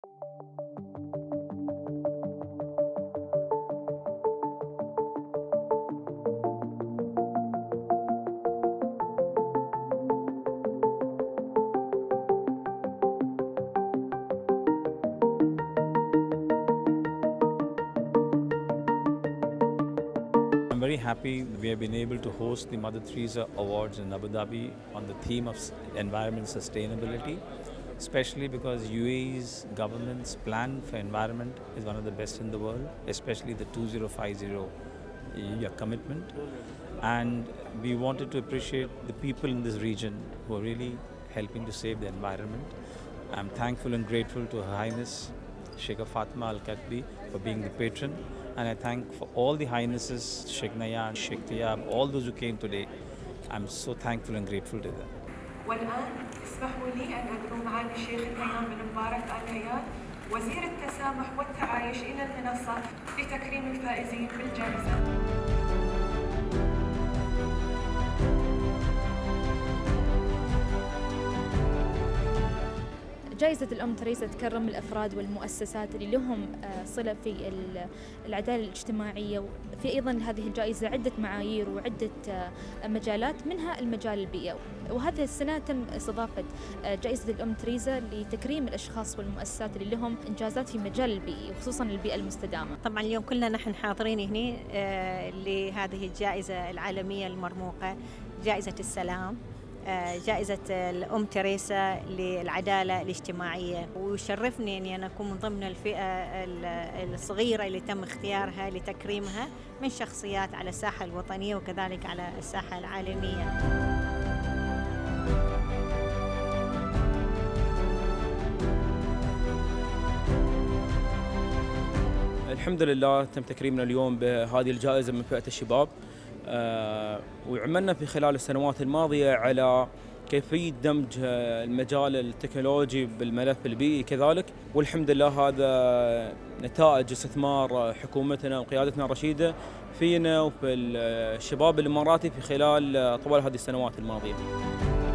I'm very happy we have been able to host the Mother Teresa Awards in Abu Dhabi on the theme of environment sustainability, especially because UAE's government's plan for environment is one of the best in the world, especially the 2050 commitment. And we wanted to appreciate the people in this region who are really helping to save the environment. I'm thankful and grateful to Her Highness Sheikha Fatima Al Katbi for being the patron, and I thank for all the Highnesses, Sheikh Nayan, Sheikh Tiyab, all those who came today. I'm so thankful and grateful to them. والآن اسمحوا لي أن أدعو معالي الشيخ الهيام بن مبارك آل هيان وزير التسامح والتعايش إلى المنصة لتكريم الفائزين بالجائزة. جائزة الأم تريزا تكرم الأفراد والمؤسسات اللي لهم صلة في العدالة الاجتماعية. في أيضا هذه الجائزة عدة معايير وعدة مجالات، منها المجال البيئي، وهذه السنة تم استضافة جائزة الأم تريزا لتكريم الأشخاص والمؤسسات اللي لهم إنجازات في مجال البيئي وخصوصا البيئة المستدامة. طبعا اليوم كلنا نحن حاضرين هنا لهذه الجائزة العالمية المرموقة، جائزة السلام، جائزة الأم تريسا للعدالة الاجتماعية، ويشرفني أني أنا أكون من ضمن الفئة الصغيرة اللي تم اختيارها لتكريمها من شخصيات على الساحة الوطنية وكذلك على الساحة العالمية. الحمد لله تم تكريمنا اليوم بهذه الجائزة من فئة الشباب، وعملنا في خلال السنوات الماضية على كيفية دمج المجال التكنولوجي بالملف البيئي كذلك، والحمد لله هذا نتائج استثمار حكومتنا وقيادتنا الرشيدة فينا وفي الشباب الإماراتي في خلال طوال هذه السنوات الماضية.